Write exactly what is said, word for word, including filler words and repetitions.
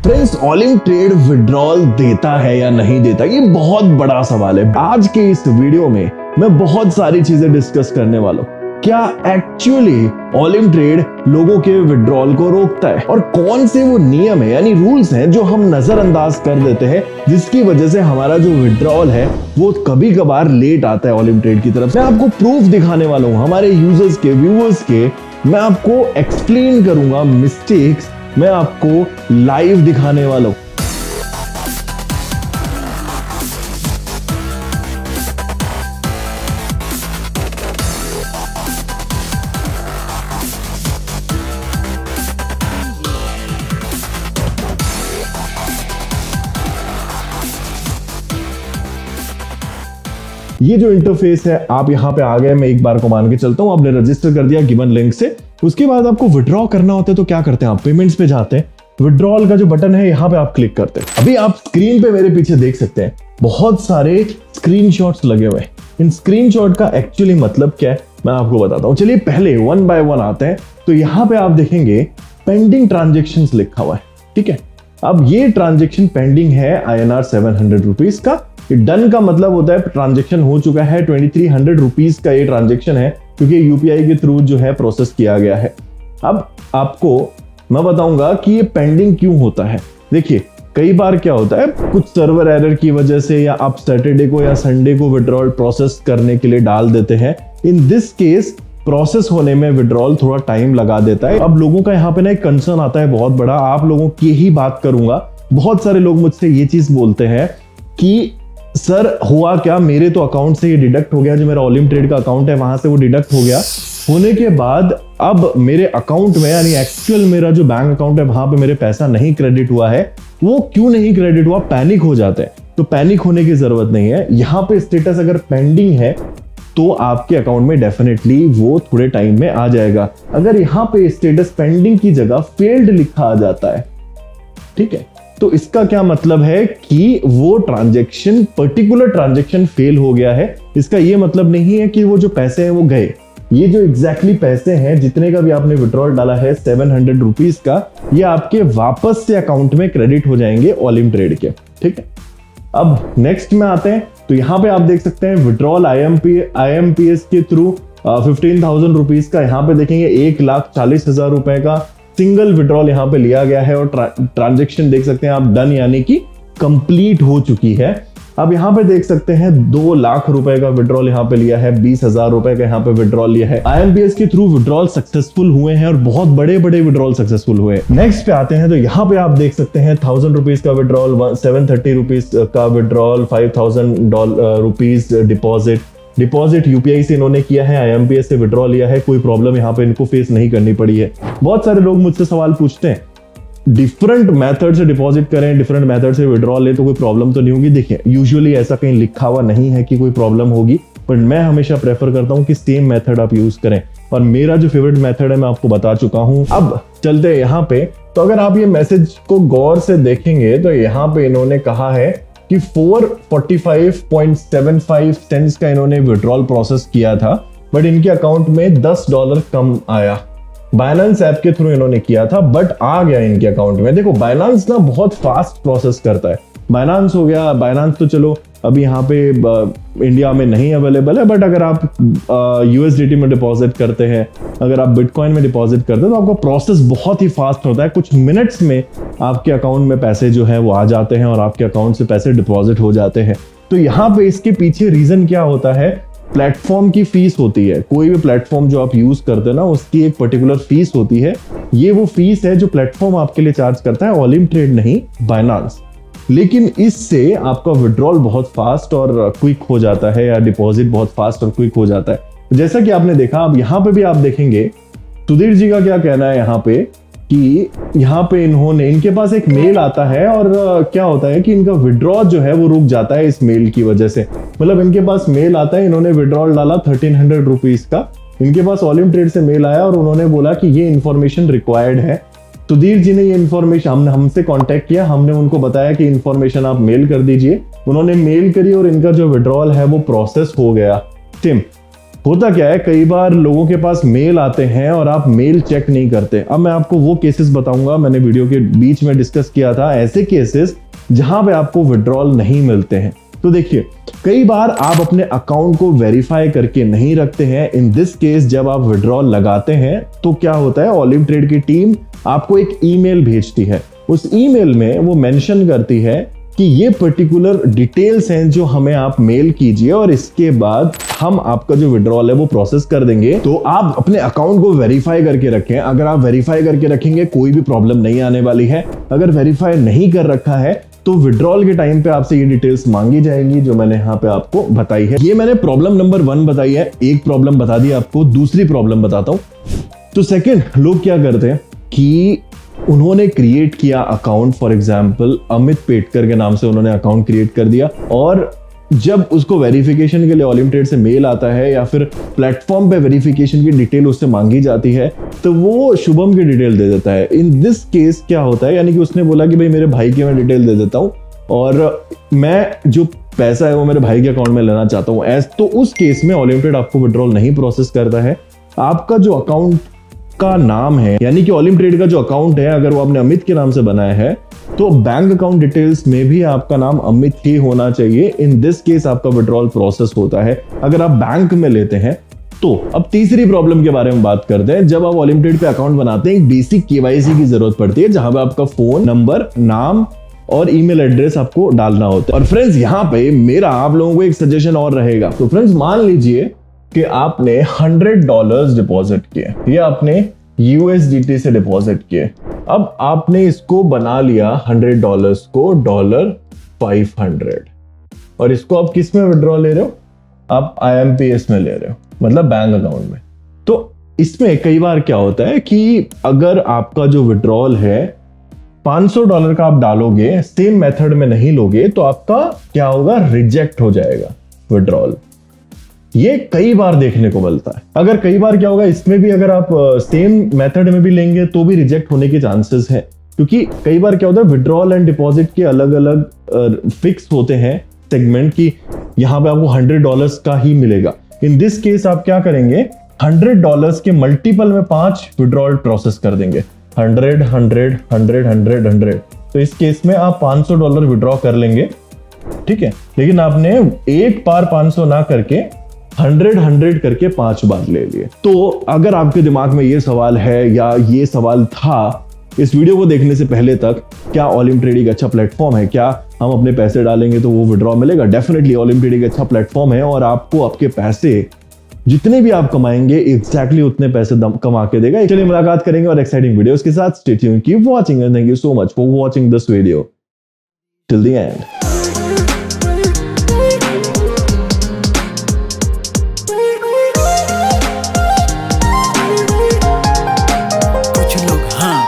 Friends, ऑलिम trade withdrawal देता है या नहीं देता, ये बहुत बड़ा सवाल है। आज के इस वीडियो में मैं बहुत सारी चीजें डिस्कस करने वाला हूँ। क्या एक्चुअली ऑलिम ट्रेड लोगों के विड्रॉल को रोकता है और कौन से वो नियम है यानी रूल्स हैं जो हम नजरअंदाज कर देते हैं, जिसकी वजह से हमारा जो विड्रॉल है वो कभी कभार लेट आता है ऑलिम ट्रेड की तरफ से। मैं आपको प्रूफ दिखाने वाला हूं हमारे यूजर्स के, व्यूअर्स के। मैं आपको एक्सप्लेन करूंगा मिस्टेक्स, मैं आपको लाइव दिखाने वाला हूं। ये जो इंटरफेस है, आप यहां पे आ गए, मैं एक बार को मान के चलता हूं, आपने रजिस्टर कर दिया गिवन लिंक से। उसके बाद आपको विड्रॉ करना होता है तो क्या करते हैं, आप पेमेंट्स पे जाते हैं, विड्रॉल का जो बटन है यहां पे आप क्लिक करते हैं। अभी आप स्क्रीन पे मेरे पीछे देख सकते हैं बहुत सारे स्क्रीनशॉट्स लगे हुए हैं। इन स्क्रीनशॉट का एक्चुअली मतलब क्या है मैं आपको बताता हूं। चलिए पहले वन बाय वन आते हैं। तो यहां पे आप देखेंगे पेंडिंग ट्रांजेक्शंस लिखा हुआ है, ठीक है। अब ये ट्रांजेक्शन पेंडिंग है I N R seven hundred rupees का। डन का मतलब होता है ट्रांजेक्शन हो चुका है, ट्वेंटी थ्री हंड्रेड रुपीज का ये ट्रांजेक्शन है क्योंकि यूपीआई के थ्रू जो है प्रोसेस किया गया है। अब आपको मैं बताऊंगा कि ये पेंडिंग क्यों होता है। देखिए कई बार क्या होता है, कुछ सर्वर एरर की वजह से या आप सैटरडे को या संडे को विड्रॉल प्रोसेस करने के लिए डाल देते हैं। इन दिस केस प्रोसेस होने में विड्रॉल थोड़ा टाइम लगा देता है। अब लोगों का यहाँ पे ना एक कंसर्न आता है बहुत बड़ा, आप लोगों की ही बात करूंगा। बहुत सारे लोग मुझसे ये चीज बोलते हैं कि सर हुआ क्या, मेरे तो अकाउंट से ये डिडक्ट हो गया, जो मेरा ऑलिम ट्रेड का अकाउंट है वहां से वो डिडक्ट हो गया। होने के बाद अब मेरे अकाउंट में यानी एक्चुअल मेरा जो बैंक अकाउंट है वहां पे मेरे पैसा नहीं क्रेडिट हुआ है। वो क्यों नहीं क्रेडिट हुआ, पैनिक हो जाते हैं। तो पैनिक होने की जरूरत नहीं है। यहाँ पे स्टेटस अगर पेंडिंग है तो आपके अकाउंट में डेफिनेटली वो थोड़े टाइम में आ जाएगा। अगर यहाँ पे स्टेटस पेंडिंग की जगह फेल्ड लिखा आ जाता है, ठीक है, तो इसका क्या मतलब है कि वो ट्रांजैक्शन, पर्टिकुलर ट्रांजैक्शन फेल हो गया है। इसका ये मतलब नहीं है कि वो जो पैसे हैं वो गए। ये जो एग्जैक्टली पैसे हैं, जितने का भी आपने विड्रॉल डाला है सेवन हंड्रेड रुपीज का, ये आपके वापस से अकाउंट में क्रेडिट हो जाएंगे ऑलिम ट्रेड के, ठीक है। अब नेक्स्ट में आते हैं तो यहाँ पे आप देख सकते हैं withdrawal I M P I M P S के थ्रू फिफ्टीन थाउजेंड रुपीज का, यहाँ पे देखेंगे एक लाख चालीस हजार रुपए का सिंगल विड्रॉल यहाँ पे लिया गया है और ट्रांजैक्शन देख सकते हैं आप डन यानी कि कंप्लीट हो चुकी है। अब यहाँ पे देख सकते हैं दो लाख रुपए का विड्रॉल यहाँ पे लिया है, बीस हजार रुपए का यहाँ पे विड्रॉल लिया है। आई एम पी एस के थ्रू विड्रॉल सक्सेसफुल हुए हैं और बहुत बड़े बड़े विड्रॉल सक्सेसफुल हुए हैं। नेक्स्ट पे आते हैं तो यहाँ पे आप देख सकते हैं थाउजेंड रुपीज का विड्रॉल, सेवन थर्टी रुपीज का withdrawal, five thousand rupees deposit deposit UPI से इन्होंने किया है, आई एम पी एस से विड्रॉ लिया है। कोई प्रॉब्लम यहाँ पे इनको फेस नहीं करनी पड़ी है। बहुत सारे लोग मुझसे सवाल पूछते हैं डिफरेंट मेथड से डिपॉजिट करें, डिफरेंट मेथड से विड्रॉ ले तो कोई प्रॉब्लम तो नहीं होगी। देखिए यूजुअली ऐसा कहीं लिखा हुआ नहीं है कि कोई प्रॉब्लम होगी, बट मैं हमेशा प्रेफर करता हूँ कि सेम मेथड आप यूज करें और मेरा जो फेवरेट मेथड है मैं आपको बता चुका हूँ। अब चलते हैं यहाँ पे। तो अगर आप ये मैसेज को गौर से देखेंगे तो यहाँ पे इन्होंने कहा है कि four forty five point seven five cents का इन्होंने विड्रॉल प्रोसेस किया था, बट इनके अकाउंट में दस डॉलर कम आया। बाइनेंस ऐप के थ्रू इन्होंने किया था बट आ गया इनके अकाउंट में। देखो बाइनेंस ना बहुत फास्ट प्रोसेस करता है। बाइनेंस हो गया, बाइनेंस तो चलो अभी यहाँ पे इंडिया में नहीं अवेलेबल है, बट अगर आप यूएसडीटी में डिपॉजिट करते हैं, अगर आप बिटकॉइन में डिपॉजिट करते हैं तो आपका प्रोसेस बहुत ही फास्ट होता है। कुछ मिनट्स में आपके अकाउंट में पैसे जो है वो आ जाते हैं और आपके अकाउंट से पैसे डिपॉजिट हो जाते हैं। तो यहाँ पे इसके पीछे रीजन क्या होता है, प्लेटफॉर्म की फीस होती है। कोई भी प्लेटफॉर्म जो आप यूज करते हैं ना उसकी एक पर्टिकुलर फीस होती है। ये वो फीस है जो प्लेटफॉर्म आपके लिए चार्ज करता है, ऑलिम ट्रेड नहीं, बाइनेंस। लेकिन इससे आपका विड्रॉल बहुत फास्ट और क्विक हो जाता है या डिपॉजिट बहुत फास्ट और क्विक हो जाता है। जैसा कि आपने देखा, अब यहाँ पे भी आप देखेंगे सुधीर जी का क्या कहना है यहाँ पे कि यहाँ पे इन्होंने, इनके पास एक मेल आता है और क्या होता है कि इनका विड्रॉ जो है वो रुक जाता है इस मेल की वजह से। मतलब इनके पास मेल आता है, इन्होंने विड्रॉल डाला थर्टीन हंड्रेड रुपीज का, इनके पास ऑलिम ट्रेड से मेल आया और उन्होंने बोला कि ये इन्फॉर्मेशन रिक्वायर्ड है। सुधीर जी ने ये इन्फॉर्मेशन हमने हमसे कांटेक्ट किया, हमने उनको बताया कि इन्फॉर्मेशन आप मेल कर दीजिए। उन्होंने मेल करी और इनका जो विड्रॉल है वो प्रोसेस हो गया। टिम होता क्या है, कई बार लोगों के पास मेल आते हैं और आप मेल चेक नहीं करते। अब मैं आपको वो केसेस बताऊंगा, मैंने वीडियो के बीच में डिस्कस किया था ऐसे केसेस जहां पे आपको विड्रॉल नहीं मिलते हैं। तो देखिए, कई बार आप अपने अकाउंट को वेरीफाई करके नहीं रखते हैं। इन दिस केस जब आप विड्रॉल लगाते हैं तो क्या होता है, ओलिम ट्रेड की टीम आपको एक ईमेल भेजती है। उस ईमेल में वो मेंशन करती है कि ये पर्टिकुलर डिटेल्स हैं जो हमें आप मेल कीजिए और इसके बाद हम आपका जो विड्रॉल है वो प्रोसेस कर देंगे। तो आप अपने अकाउंट को वेरीफाई करके रखें। अगर आप वेरीफाई करके रखेंगे कोई भी प्रॉब्लम नहीं आने वाली है। अगर वेरीफाई नहीं कर रखा है तो विड्रॉल के टाइम पे आपसे ये डिटेल्स मांगी जाएंगी जो मैंने यहाँ पे आपको बताई है। ये मैंने प्रॉब्लम नंबर वन बताई है, एक प्रॉब्लम बता दी आपको, दूसरी प्रॉब्लम बताता हूं। तो सेकंड, लोग क्या करते हैं कि उन्होंने क्रिएट किया account, for example Amit Petkar के नाम से उन्होंने अकाउंट क्रिएट कर दिया, और जब उसको वेरिफिकेशन के लिए ओलिम ट्रेड से मेल आता है या फिर प्लेटफॉर्म पे वेरिफिकेशन की डिटेल उससे मांगी जाती है तो वो शुभम की डिटेल दे देता है। इन दिस केस क्या होता है, यानी कि उसने बोला कि भाई मेरे भाई की मैं डिटेल दे देता हूं और मैं जो पैसा है वो मेरे भाई के अकाउंट में लेना चाहता हूं एज, तो उस केस में ओलिम ट्रेड आपको विड्रॉल नहीं प्रोसेस करता है। आपका जो अकाउंट का नाम है, यानी कि ओलिम ट्रेड का जो अकाउंट है, अगर वो आपने अमित के नाम से बनाया है तो बैंक अकाउंट डिटेल्स में भी आपका नाम अमित ही होना चाहिए। इन दिस केस आपका विड्रॉल प्रोसेस होता है अगर आप बैंक में लेते हैं तो। अब तीसरी प्रॉब्लम के बारे में बात करते हैं। जब आप ओलिम ट्रेड पे अकाउंट बनाते हैं एक बेसिक केवाईसी की जरूरत पड़ती है जहां पे आपका फोन नंबर, नाम और ईमेल एड्रेस आपको डालना होता है। और फ्रेंड्स, यहाँ पे मेरा आप लोगों को एक सजेशन और रहेगा। तो फ्रेंड्स, मान लीजिए कि आपने हंड्रेड डॉलर्स डिपॉजिट किए, ये आपने यूएसडीटी से डिपॉजिट किए। अब आपने इसको बना लिया हंड्रेड डॉलर्स को डॉलर फाइव हंड्रेड, और इसको आप किस में विड्रॉ ले रहे हो, आप आईएमपीएस में ले रहे हो, मतलब बैंक अकाउंट में। तो इसमें कई बार क्या होता है कि अगर आपका जो विड्रॉल है पाँच सौ डॉलर का आप डालोगे, सेम मेथड में नहीं लोगे तो आपका क्या होगा, रिजेक्ट हो जाएगा विड्रॉल। ये कई बार देखने को मिलता है। अगर कई बार क्या होगा, इसमें भी अगर आप सेम मेथड में भी लेंगे तो भी रिजेक्ट होने के चांसेस है, क्योंकि कई बार क्या होता है विड्रॉल एंड डिपॉजिट के अलग अलग फिक्स होते हैं सेगमेंट की, यहां पे आपको हंड्रेड डॉलर्स का ही मिलेगा। इन दिस केस आप क्या करेंगे, हंड्रेड डॉलर्स के मल्टीपल में पांच विड्रॉल प्रोसेस कर देंगे, hundred hundred hundred hundred hundred. तो इस केस में आप पाँच सौ डॉलर विड्रॉ कर लेंगे, ठीक है, लेकिन आपने एक बार पाँच सौ ना करके हंड्रेड हंड्रेड करके पांच बार ले लिए। तो अगर आपके दिमाग में ये सवाल है या ये सवाल था इस वीडियो को देखने से पहले तक, क्या ओलिम ट्रेड एक अच्छा प्लेटफॉर्म है, क्या हम अपने पैसे डालेंगे तो वो विड्रॉ मिलेगा? डेफिनेटली ओलिम ट्रेड एक अच्छा प्लेटफॉर्म है और आपको आपके पैसे जितने भी आप कमाएंगे एग्जैक्टली उतने पैसे कमा के देगा। चलिए मुलाकात करेंगे और एक्साइटिंग वीडियोस के साथ। Stay tuned, keep watching and thank you so much for watching this video till the and.